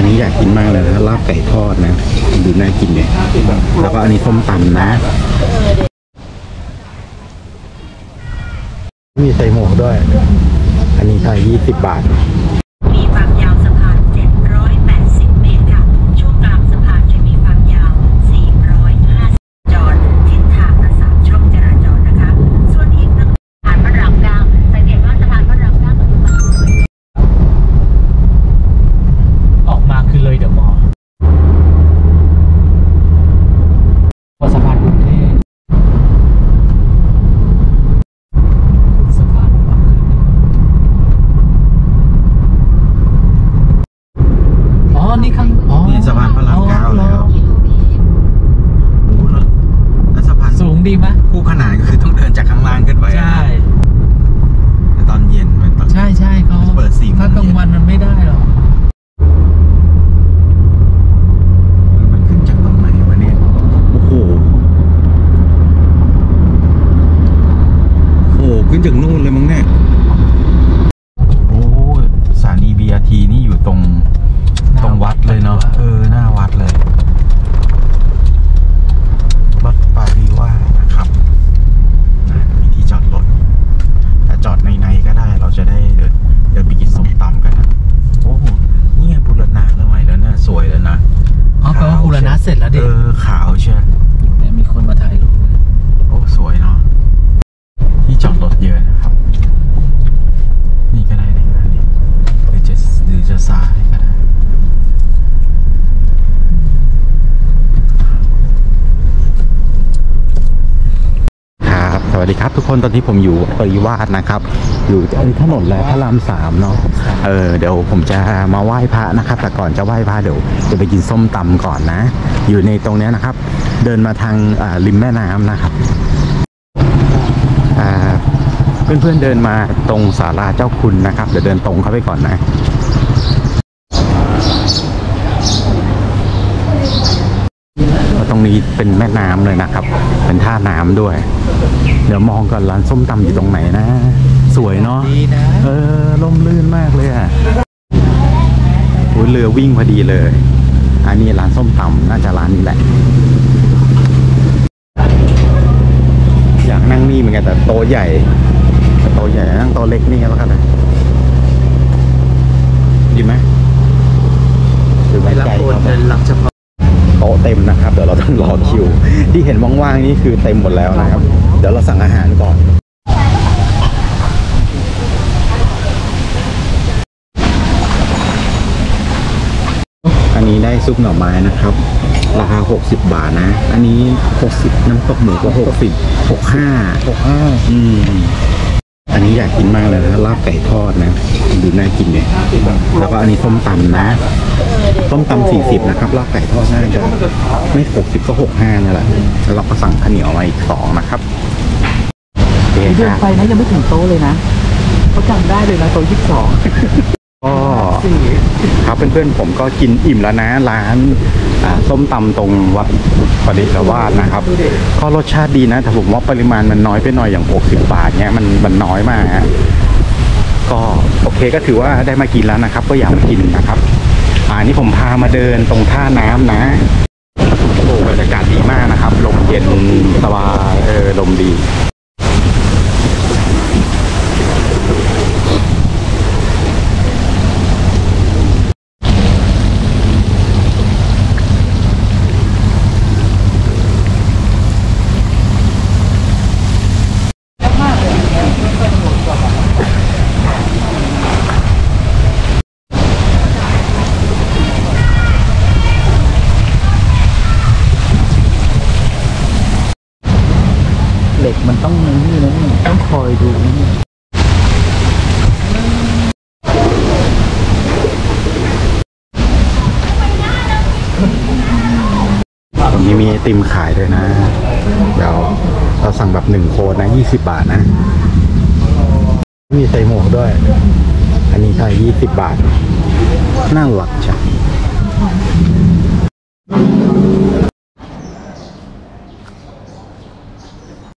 อันนี้อยากกินมากเลยนะลาบไก่ทอดนะดูน่ากินเลยแล้วก็อันนี้ส้มตำนะมีใส่หมวกด้วยอันนี้ไทย20 บาทมีความยาวสะพาน780 เมตรค่ะช่วงกลางสะพานจะมีความยาว450จอดทิศทางละ3ช่องจราจรนะคะส่วนอีกนะผ่านพระราม9สังเกตว่าสะพานพระราม9ปัจจุบันออกมาคือเลยเดอะมอลล์สะพานกรุงเทพสะพานบางขึ้นอ๋อนี่ข้างนี่สะพานพระราม9แล้วโอ้แล้วสะพานสูงดีไหมคู่ขนานก็คือต้องเดินจากข้างล่างขึ้นไปใช่แต่ตอนเย็นมันใช่เขาเปิด4 โมงถ้ากลางวันมันไม่ได้หรอกมันขึ้นจากตรงไหนวะเนี่ยโอ้โหขึ้นจากนู่นเลยมั้งเนี่ยโอ้สถานี BRT นี่อยู่ตรงวัดเลยเนาะหน้าวัดเลยวัดปาริวาสนะครับมีที่จอดรถแต่จอดในก็ได้เราจะได้เดินไปกินส้มตำกันนะโอ้เนี่ยบูรณะแล้วใหม่แล้วเนี่ยสวยแล้วนะอ๋อแปลว่าบูรณะเสร็จแล้วดิขาวเชียวเนี่ยมีคนมาถ่ายรูปโอ้สวยเนาะที่จอดรถเยอะนะครับนี่ก็ได้เลยนะนี่หรือจะซ้ายก็ได้ครับสวัสดีครับทุกคนตอนนี้ผมอยู่ปริวาสนะครับอยู่ถนนและพระราม3เนาะเดี๋ยวผมจะมาไหว้พระนะครับแต่ก่อนจะไหว้พระเดี๋ยวจะไปกินส้มตำก่อนนะอยู่ในตรงนี้นะครับเดินมาทางริมแม่น้ำนะครับเพื่อนๆเดินมาตรงศาลาเจ้าคุณนะครับเดี๋ยวเดินตรงเข้าไปก่อนนะตรงนี้เป็นแม่น้ำเลยนะครับเป็นท่าน้ำด้วยเดี๋ยวมองก่อนร้านส้มตำอยู่ตรงไหนนะสวยเนาะร่มรื่นมากเลยอ่ะเรือวิ่งพอดีเลยอันนี้ร้านส้มตำน่าจะร้านนี้แหละอยากนั่งนี่เหมือนกันแต่โต๊ะใหญ่นั่งโต๊ะเล็กนี่แล้วกันนะดีไหมหรือไม่ใจครับโต๊ะเต็มนะครับเดี๋ยวเราต้องรอคิวที่เห็นว่างๆนี่คือเต็มหมดแล้วนะครับเดี๋ยวเราสั่งอาหารก่อนอันนี้ได้ซุปหน่อไม้นะครับราคา60 บาทนะอันนี้60น้ำตกหมูก็65อันนี้อยากกินมากเลยนะลาบไก่ทอดนะดูน่ากินเลยแล้วก็อันนี้ส้มตำนะส้มตำ40นะครับลาบไก่ทอดน่าจะไม่60ก็65นั่นแหละแล้วเราก็สั่งข้าวเหนียวมาอีก2นะครับเดินไปนะยังไม่ถึงโต๊ะเลยนะเขาจำได้เลยนะโต๊ะ22 ก็ครับเพื่อนๆผมก็กินอิ่มแล้วนะร้านส้มตำตรงวัดปริวาสนะครับก็รสชาติดีนะแต่ผมว่าปริมาณมันน้อยไปหน่อยอย่าง60 บาทเนี้ยมันน้อยมากฮะก็โอเคก็ถือว่าได้มากินแล้วนะครับก็อยากมากินนะครับนี่ผมพามาเดินตรงท่าน้ำนะโอ้บรรยากาศดีมากนะครับลมเย็นสบายลมดีเหล็กมันต้องนี่นะต้องคอยดูนี่ตรงนี้มีไอติมขายด้วยนะเดี๋ยวเราสั่งแบบ1 โคนนะ20 บาทนะมีใส่หมวกด้วยอันนี้ไทย20 บาทน่ารักจ้ะ